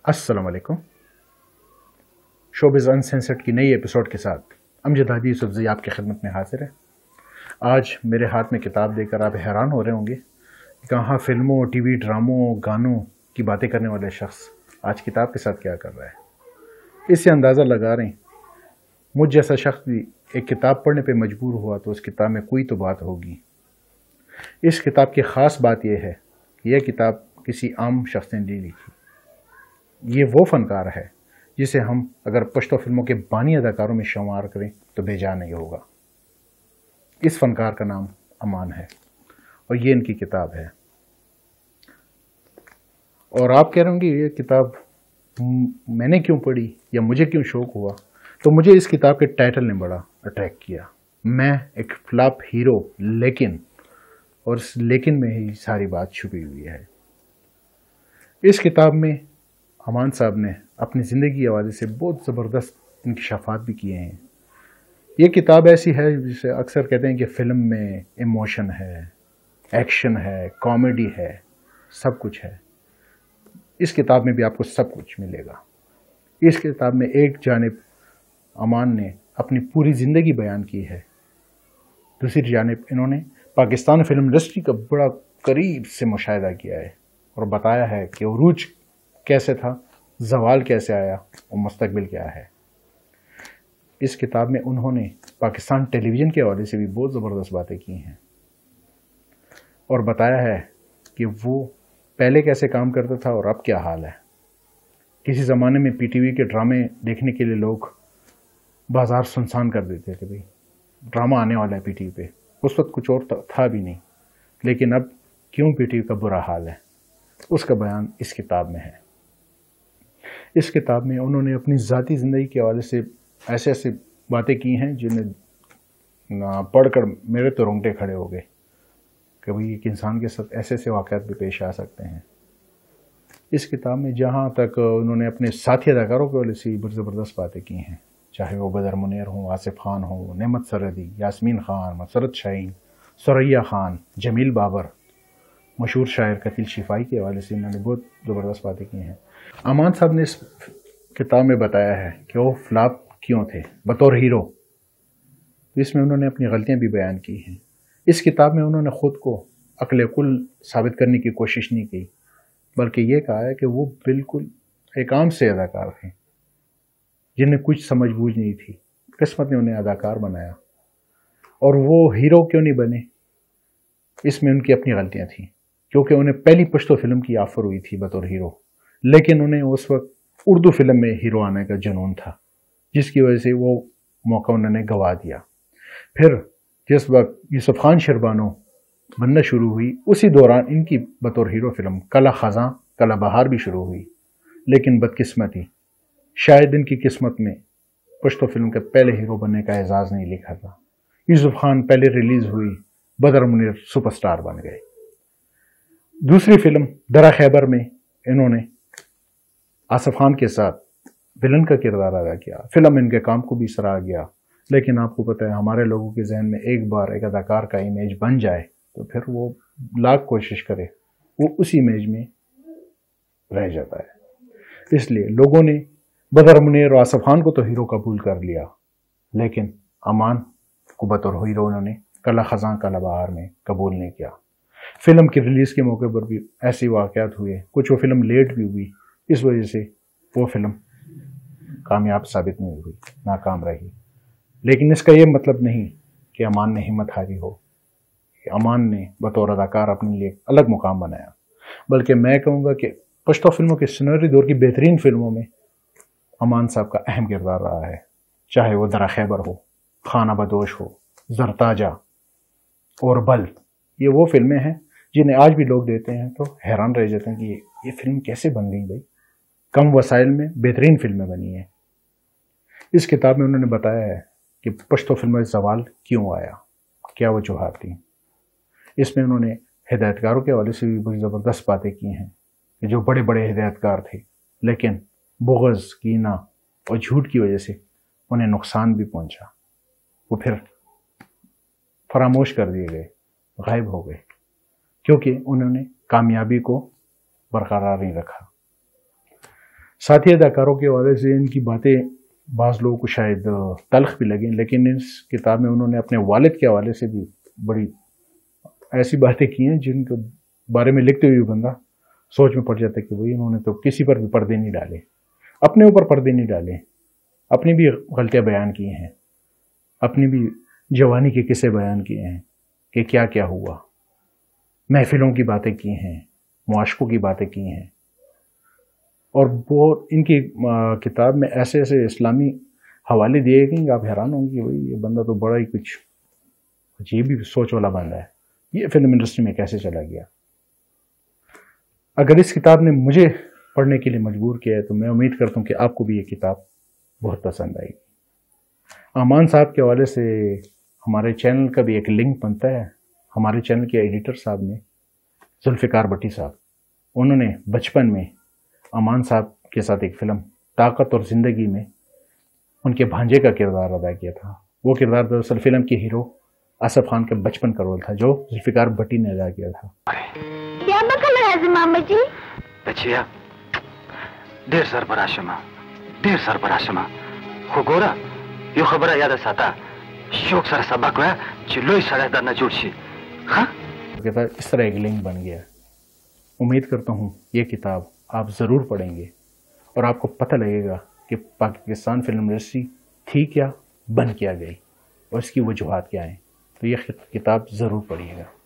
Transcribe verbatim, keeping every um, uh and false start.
السلام علیکم۔ شوبز انسینسرڈ کی نئی ایپیسوڈ کے ساتھ امجد ہادی یوسفزئی آپ کی خدمت میں حاضر ہے۔ آج میرے ہاتھ میں کتاب دے کر آپ حیران ہو رہے ہوں گے کہ کہاں فلموں، ٹی وی ڈراموں، گانوں کی باتیں کرنے والے شخص آج کتاب کے ساتھ کیا کر رہا ہے۔ اس سے اندازہ لگا رہے ہیں مجھ جیسا شخص بھی ایک کتاب پڑھنے پہ مجبور ہوا تو اس کتاب میں کوئی تو بات ہوگی۔ اس کتاب کی خاص بات یہ ہے کہ یہ کتاب کسی عام شخص نے نہیں لکھی۔ یہ وہ فنکار ہے جسے ہم اگر پشتو فلموں کے بانی اداکاروں میں شمار کریں تو بے جا نہیں ہوگا۔ اس فنکار کا نام امان ہے اور یہ ان کی کتاب ہے۔ اور آپ کہہ رہے ہوں گے یہ کتاب میں نے کیوں پڑھی یا مجھے کیوں شوق ہوا، تو مجھے اس کتاب کے ٹائٹل نے بڑا اٹریکٹ کیا۔ میں ایک فلاپ ہیرو لیکن، اور اس لیکن میں ہی ساری بات چھپی ہوئی ہے۔ اس کتاب میں امان صاحب نے اپنی زندگی کے حوالے سے بہت زبردست انکشافات بھی کیے ہیں۔ یہ کتاب ایسی ہے جسے اکثر کہتے ہیں کہ فلم میں ایموشن ہے، ایکشن ہے، کامیڈی ہے، سب کچھ ہے۔ اس کتاب میں بھی آپ کو سب کچھ ملے گا۔ اس کتاب میں ایک جانب امان نے اپنی پوری زندگی بیان کی ہے، دوسری جانب انہوں نے پاکستان فلم انڈسٹری کا بڑا قریب سے مشاہدہ کیا ہے اور بتایا ہے کہ عروج کیسے تھا، زوال کیسے آیا اور مستقبل کیا ہے۔ اس کتاب میں انہوں نے پاکستان ٹیلی ویژن کے حوالے سے بھی بہت زبردست باتیں کی ہیں اور بتایا ہے کہ وہ پہلے کیسے کام کرتا تھا اور اب کیا حال ہے۔ کسی زمانے میں پی ٹی وی کے ڈرامے دیکھنے کے لیے لوگ بازار سنسان کر دیتے تھے، بھائی ڈرامہ آنے والا ہے پی ٹی وی پہ، اس وقت کچھ اور تھا بھی نہیں، لیکن اب کیوں پی ٹی وی کا برا حال ہے، اس کا بیان اس کتاب میں ہے۔ اس کتاب میں انہوں نے اپنی ذاتی زندگی کے حوالے سے ایسے ایسے باتیں کی ہیں جنہیں پڑھ کر میرے تو رونگٹے کھڑے ہو گئے کہ بھئی ایک انسان کے ساتھ ایسے ایسے واقعات بھی پیش آ سکتے ہیں۔ اس کتاب میں جہاں تک انہوں نے اپنے ساتھی اداکاروں کے حوالے سے بڑی زبردست باتیں کی ہیں، چاہے وہ بدر منیر ہوں، آصف خان ہوں، نعمت سرحدی، یاسمین خان، مسرت شاہین، ثریا خان، جمیل بابر، مشہور شاعر قتیل شفائی کے حوالے سے انہوں نے بہت زبردست باتیں کی ہیں۔ امان صاحب نے اس کتاب میں بتایا ہے کہ وہ فلاپ کیوں تھے بطور ہیرو۔ اس میں انہوں نے اپنی غلطیاں بھی بیان کی ہیں۔ اس کتاب میں انہوں نے خود کو عقل کل ثابت کرنے کی کوشش نہیں کی، بلکہ یہ کہا ہے کہ وہ بالکل ایک عام سے اداکار تھے جنہیں کچھ سمجھ بوجھ نہیں تھی، قسمت نے انہیں اداکار بنایا، اور وہ ہیرو کیوں نہیں بنے، اس میں ان کی اپنی غلطیاں تھیں، کیونکہ انہیں پہلی پشتو فلم کی آفر ہوئی تھی بطور ہیرو، لیکن انہیں اس وقت اردو فلم میں ہیرو آنے کا جنون تھا، جس کی وجہ سے وہ موقع انہوں نے گوا دیا۔ پھر جس وقت یوسف خان شربانو بننا شروع ہوئی، اسی دوران ان کی بطور ہیرو فلم کلا خزاں کلا بہار بھی شروع ہوئی، لیکن بدقسمتی شاید ان کی قسمت میں پشتو فلم کے پہلے ہیرو بننے کا اعزاز نہیں لکھا تھا۔ یوسف خان پہلے ریلیز ہوئی، بدر منیر سپر سٹار بن گئے۔ دوسری فلم درا خیبر میں انہوں نے آصف خان کے ساتھ ولن کا کردار ادا کیا۔ فلم ان کے کام کو بھی سراہا گیا، لیکن آپ کو پتہ ہے ہمارے لوگوں کے ذہن میں ایک بار ایک اداکار کا امیج بن جائے تو پھر وہ لاکھ کوشش کرے وہ اسی امیج میں رہ جاتا ہے۔ اس لیے لوگوں نے بدر منیر اور آصف خان کو تو ہیرو قبول کر لیا، لیکن امان کو بطور ہیرو انہوں نے کلا خزاں کلا بہار میں قبول نہیں کیا۔ فلم کی ریلیز کے موقع پر بھی ایسی واقعات ہوئے، کچھ وہ فلم لیٹ بھی ہوئی، اس وجہ سے وہ فلم کامیاب ثابت نہیں ہوئی، ناکام رہی۔ لیکن اس کا یہ مطلب نہیں کہ امان نے ہمت ہاری ہو، کہ امان نے بطور اداکار اپنے لیے الگ مقام بنایا، بلکہ میں کہوں گا کہ پشتو فلموں کے سنہری دور کی بہترین فلموں میں امان صاحب کا اہم کردار رہا ہے، چاہے وہ درا خیبر ہو، خانہ بدوش ہو، زرتاجہ اور بل۔ یہ وہ فلمیں ہیں جنہیں آج بھی لوگ دیتے ہیں تو حیران رہ جاتے ہیں کہ یہ فلم کیسے بن گئی، بھائی کم وسائل میں بہترین فلمیں بنی ہیں۔ اس کتاب میں انہوں نے بتایا ہے کہ پشتو فلم میں زوال کیوں آیا، کیا وجوہات تھیں۔ اس میں انہوں نے ہدایتکاروں کے حوالے سے بھی بڑی زبردست باتیں کی ہیں کہ جو بڑے بڑے ہدایتکار تھے لیکن بغض، کینہ اور جھوٹ کی وجہ سے انہیں نقصان بھی پہنچا، وہ پھر فراموش کر دیے گئے، غائب ہو گئے، کیونکہ انہوں نے کامیابی کو برقرار نہیں رکھا۔ साथी अदाकारों के हवाले से इनकी बातें बाज़ लोगों को शायद तल्ख भी लगें, लेकिन इस किताब में उन्होंने अपने वालिद के हवाले से भी बड़ी ऐसी बातें की हैं जिनके बारे में लिखते हुए बंदा सोच में पड़ जाता है कि भाई इन्होंने तो किसी पर भी पर्दे नहीं डाले, अपने ऊपर पर्दे नहीं डाले, अपनी भी गलतियाँ बयान की हैं, अपनी भी जवानी के किस्से बयान किए हैं कि क्या क्या हुआ, महफिलों की बातें की हैं, मुआशकों की बातें की हैं। और वो इनकी किताब में ऐसे ऐसे इस्लामी हवाले दिए गए कि आप हैरान होंगे कि भाई ये बंदा तो बड़ा ही कुछ अजीब ही सोच वाला बंदा है, ये फिल्म इंडस्ट्री में कैसे चला गया। अगर इस किताब ने मुझे पढ़ने के लिए मजबूर किया है तो मैं उम्मीद करता हूँ कि आपको भी ये किताब बहुत पसंद आएगी। अमान साहब के हवाले से हमारे चैनल का भी एक लिंक बनता है। हमारे चैनल के एडिटर साहब ने, जुल्फ़िकार भट्टी साहब, उन्होंने बचपन में अमान साहब के साथ एक फ़िल्म ताकत और ज़िंदगी में उनके भांजे का किरदार अदा किया था। वो किरदार दरअसल फिल्म के हीरो आसफ खान के बचपन का रोल था जो जुल्फ़िकार भट्टी ने अदा किया था। क्या बकल है मामा जी? बचिया देर सरपराशमा देर सरपराशमा हो गोरा यो खबर याद साता शोक सर सबक हुआ चिल्लोई सड़क दर न जुड़शी। हाँ कहता इस तरह एक लिंक बन गया। उम्मीद करता हूँ ये किताब आप ज़रूर पढ़ेंगे और आपको पता लगेगा कि पाकिस्तान फिल्म इंडस्ट्री थी क्या, बन क्या गई और इसकी वजूहात क्या हैं। तो ये किताब ज़रूर पढ़िएगा।